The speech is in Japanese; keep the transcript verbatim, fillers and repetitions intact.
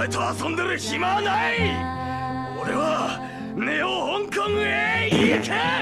前と遊んでる暇はない。俺はネオ香港へ行け。